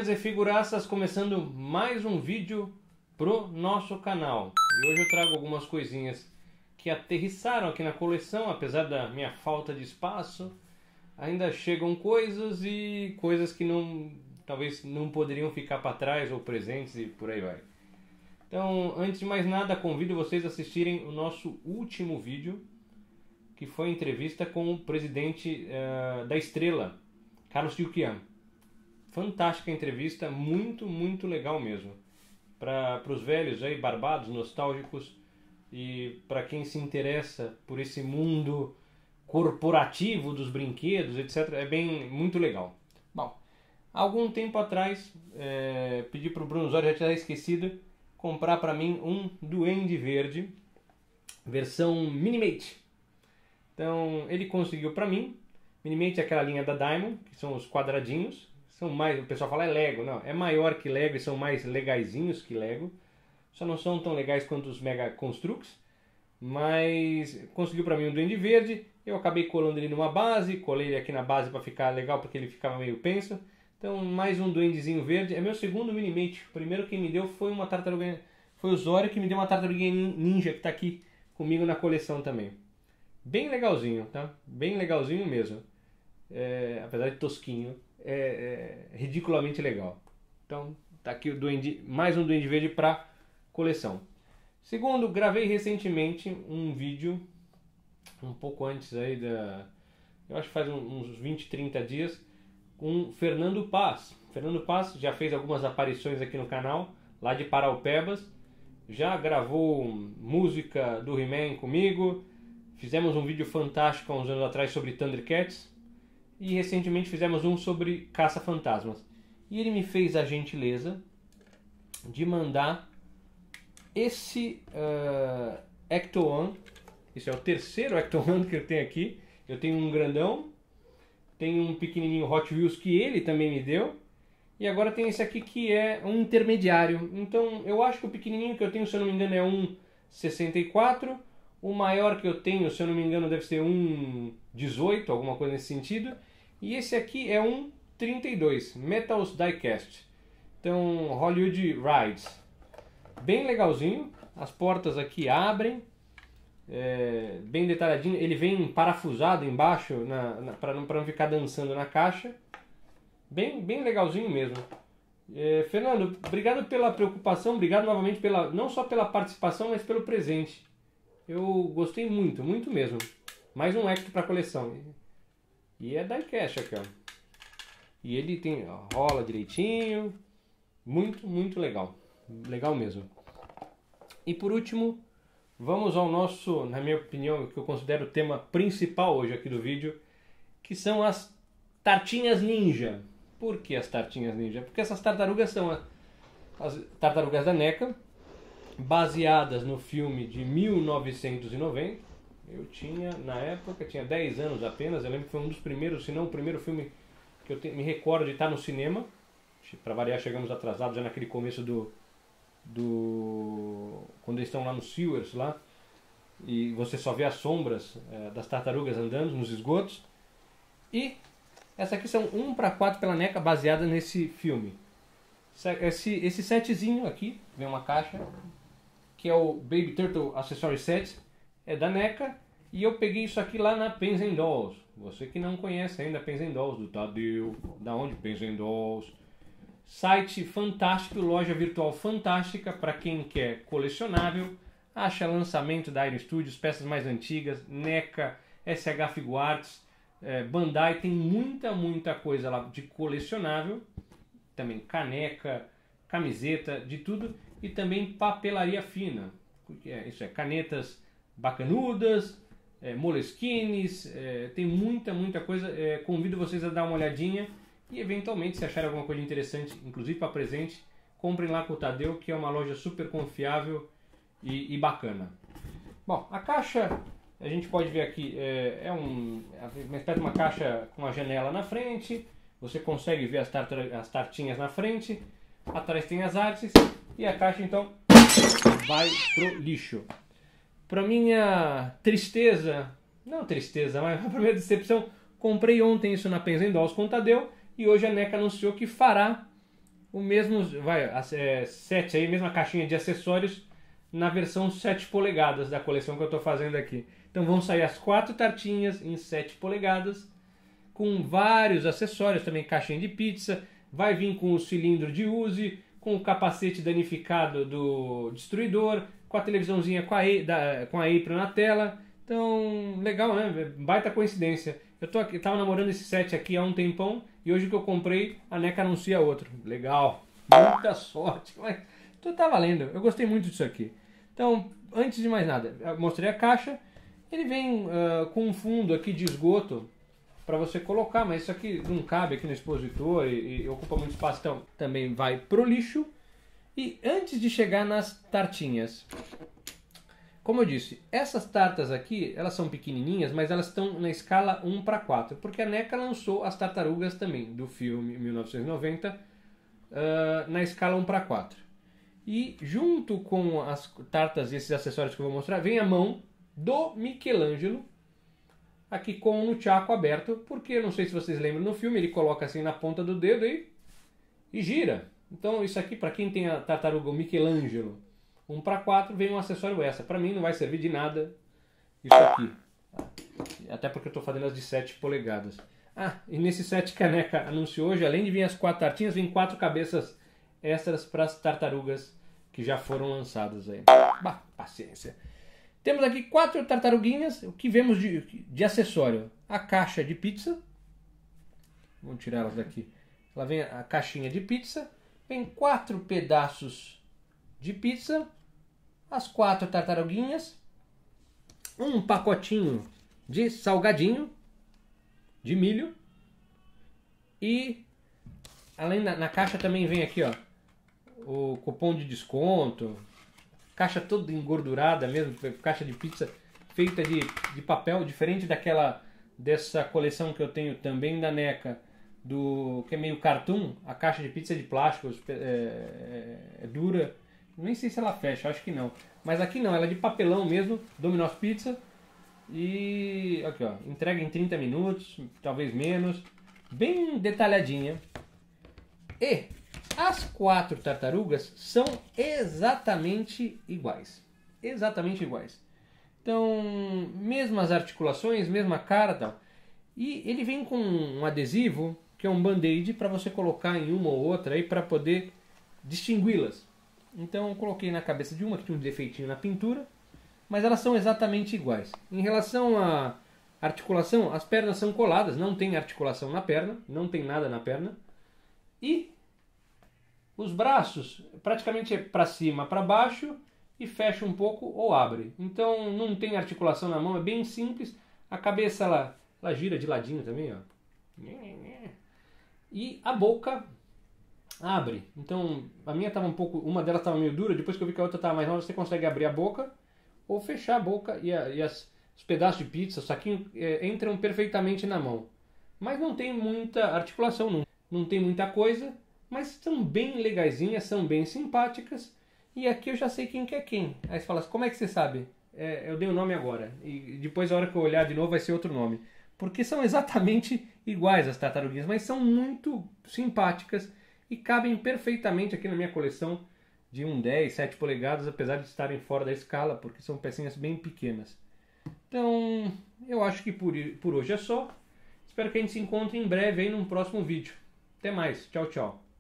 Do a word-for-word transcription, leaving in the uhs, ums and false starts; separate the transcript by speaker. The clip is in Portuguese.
Speaker 1: figurinhas e figuraças, começando mais um vídeo pro nosso canal. E hoje eu trago algumas coisinhas que aterrissaram aqui na coleção, apesar da minha falta de espaço. Ainda chegam coisas e coisas que não, talvez não poderiam ficar para trás ou presentes e por aí vai. Então, antes de mais nada, convido vocês a assistirem o nosso último vídeo, que foi a entrevista com o presidente uh, da Estrela, Carlos Yukian. Fantástica entrevista, muito, muito legal mesmo. Para os velhos aí, barbados, nostálgicos, e para quem se interessa por esse mundo corporativo dos brinquedos, etcétera, é bem, muito legal. Bom, algum tempo atrás, é, pedi para o Bruno Zório, já tinha esquecido, comprar para mim um Duende Verde, versão Minimate. Então, ele conseguiu para mim. Minimate é aquela linha da Diamond, que são os quadradinhos. São mais, o pessoal fala é Lego, não, é maior que Lego e são mais legaisinhos que Lego. Só não são tão legais quanto os Mega Construx, mas conseguiu para mim um Duende Verde. Eu acabei colando ele numa base, colei ele aqui na base para ficar legal porque ele ficava meio penso. Então, mais um Duendezinho Verde. É meu segundo Minimate. O primeiro que me deu foi uma tartaruga, foi o Zório que me deu uma tartaruguinha ninja que está aqui comigo na coleção também. Bem legalzinho, tá? Bem legalzinho mesmo. É, apesar de tosquinho, é, é ridiculamente legal. Então, tá aqui o Duende, mais um Duende Verde para coleção. Segundo, gravei recentemente um vídeo, um pouco antes aí da... Eu acho que faz uns vinte, trinta dias, com Fernando Paz. Fernando Paz já fez algumas aparições aqui no canal, lá de Paraupebas. Já gravou música do He-Man comigo. Fizemos um vídeo fantástico há uns anos atrás sobre Thundercats. E recentemente fizemos um sobre Caça-Fantasmas. E ele me fez a gentileza de mandar esse uh, Ecto-One. Esse é o terceiro Ecto-One que eu tenho aqui. Eu tenho um grandão, tenho um pequenininho Hot Wheels que ele também me deu. E agora tem esse aqui que é um intermediário. Então eu acho que o pequenininho que eu tenho, se eu não me engano, é um sessenta e quatro. O maior que eu tenho, se eu não me engano, deve ser um dezoito, alguma coisa nesse sentido. E esse aqui é um trinta e dois, Metals Diecast. Então, Hollywood Rides. Bem legalzinho. As portas aqui abrem. É, bem detalhadinho. Ele vem parafusado embaixo para não, não ficar dançando na caixa. Bem, bem legalzinho mesmo. É, Fernando, obrigado pela preocupação. Obrigado novamente pela, não só pela participação, mas pelo presente. Eu gostei muito, muito mesmo. Mais um Ecto para coleção. E é diecast aqui, ó. E ele tem, ó, rola direitinho. Muito, muito legal. Legal mesmo. E por último, vamos ao nosso, na minha opinião, que eu considero o tema principal hoje aqui do vídeo, que são as tartinhas ninja. Por que as tartinhas ninja? Porque essas tartarugas são as tartarugas da NECA, baseadas no filme de mil novecentos e noventa. Eu tinha, na época, tinha dez anos apenas. Eu lembro que foi um dos primeiros, se não o primeiro filme que eu te, me recordo de estar no cinema. Para variar, chegamos atrasados já naquele começo do... do quando eles estão lá no Sewers, lá, e você só vê as sombras é, das tartarugas andando nos esgotos. E essa aqui são um para quatro pela NECA, baseada nesse filme. Esse, esse setzinho aqui, vem uma caixa, que é o Baby Turtle Accessory Set, é da NECA, e eu peguei isso aqui lá na Pens and Dolls. Você que não conhece ainda a Pens and Dolls, do Tadeu, da onde Pens and Dolls. Site fantástico, loja virtual fantástica para quem quer colecionável. Acha lançamento da Iron Studios, peças mais antigas, NECA, S H Figuarts, é, Bandai, tem muita, muita coisa lá de colecionável. Também caneca, camiseta, de tudo. E também papelaria fina. É, isso é, canetas bacanudas, é, moleskines, é, tem muita, muita coisa. É, convido vocês a dar uma olhadinha e eventualmente, se acharem alguma coisa interessante, inclusive para presente, comprem lá com o Tadeu, que é uma loja super confiável e, e bacana. Bom, a caixa, a gente pode ver aqui, é, é um, uma espécie de uma caixa com uma janela na frente. Você consegue ver as, tartar, as tartinhas na frente. Atrás tem as artes. E a caixa, então, vai pro lixo. Para minha tristeza, não tristeza, mas para minha decepção, comprei ontem isso na Pens and Dolls com o Tadeu. E hoje a NECA anunciou que fará o mesmo, vai, é, sete aí, mesma caixinha de acessórios na versão sete polegadas da coleção que eu estou fazendo aqui. Então vão sair as quatro tartinhas em sete polegadas, com vários acessórios, também caixinha de pizza, vai vir com o cilindro de Uzi, com o capacete danificado do destruidor, com a televisãozinha com a, da, com a Apron na tela. Então, legal, né? Baita coincidência. Eu tô aqui, tava namorando esse set aqui há um tempão e hoje que eu comprei, a NECA anuncia outro. Legal. Muita sorte. Mas tudo tá valendo. Eu gostei muito disso aqui. Então, antes de mais nada, eu mostrei a caixa. Ele vem uh, com um fundo aqui de esgoto para você colocar, mas isso aqui não cabe aqui no expositor e, e ocupa muito espaço, então também vai pro lixo. E antes de chegar nas tartinhas, como eu disse, essas tartas aqui, elas são pequenininhas, mas elas estão na escala um para quatro, porque a NECA lançou as tartarugas também, do filme mil novecentos e noventa, uh, na escala um para quatro. E junto com as tartas e esses acessórios que eu vou mostrar, vem a mão do Michelangelo, aqui com o nunchaku aberto, porque não sei se vocês lembram no filme, ele coloca assim na ponta do dedo e, e gira. Então isso aqui, para quem tem a tartaruga o Michelangelo um para quatro, vem um acessório essa. Para mim não vai servir de nada isso aqui. Até porque eu estou fazendo as de sete polegadas. Ah, e nesse set que a NECA anunciou hoje, além de vir as quatro tartinhas, vem quatro cabeças extras para as tartarugas que já foram lançadas aí. Bah, paciência. Temos aqui quatro tartaruguinhas. O que vemos de, de acessório? A caixa de pizza. Vamos tirar elas daqui. Ela vem a caixinha de pizza. Vem quatro pedaços de pizza. As quatro tartaruguinhas. Um pacotinho de salgadinho de milho. E além da, na caixa também vem aqui, ó, o cupom de desconto. Caixa toda engordurada mesmo, caixa de pizza feita de, de papel, diferente daquela dessa coleção que eu tenho também da NECA, do, que é meio cartoon. A caixa de pizza é de plástico, é, é, é dura, nem sei se ela fecha, acho que não. Mas aqui não, ela é de papelão mesmo, Domino's Pizza. E aqui, ó, entrega em trinta minutos, talvez menos, bem detalhadinha. E as quatro tartarugas são exatamente iguais. Exatamente iguais. Então, mesmas articulações, mesma cara e tal. E ele vem com um adesivo, que é um band-aid, para você colocar em uma ou outra aí para poder distingui-las. Então, eu coloquei na cabeça de uma que tinha um defeitinho na pintura, mas elas são exatamente iguais. Em relação à articulação, as pernas são coladas, não tem articulação na perna, não tem nada na perna. E os braços praticamente é para cima, para baixo e fecha um pouco ou abre. Então não tem articulação na mão, é bem simples. A cabeça ela, ela gira de ladinho também, ó. E a boca abre. Então a minha estava um pouco, uma delas estava meio dura, depois que eu vi que a outra estava mais nova, você consegue abrir a boca ou fechar a boca e, a, e as, os pedaços de pizza, o saquinho é, entram perfeitamente na mão. Mas não tem muita articulação, não, não tem muita coisa. Mas são bem legaisinhas, são bem simpáticas. E aqui eu já sei quem que é quem. Aí você fala assim, como é que você sabe? É, eu dei o nome agora. E depois, a hora que eu olhar de novo, vai ser outro nome. Porque são exatamente iguais as tartaruguinhas, mas são muito simpáticas e cabem perfeitamente aqui na minha coleção de um dez, sete polegadas, apesar de estarem fora da escala, porque são pecinhas bem pequenas. Então, eu acho que por, por hoje é só. Espero que a gente se encontre em breve aí num próximo vídeo. Até mais. Tchau, tchau.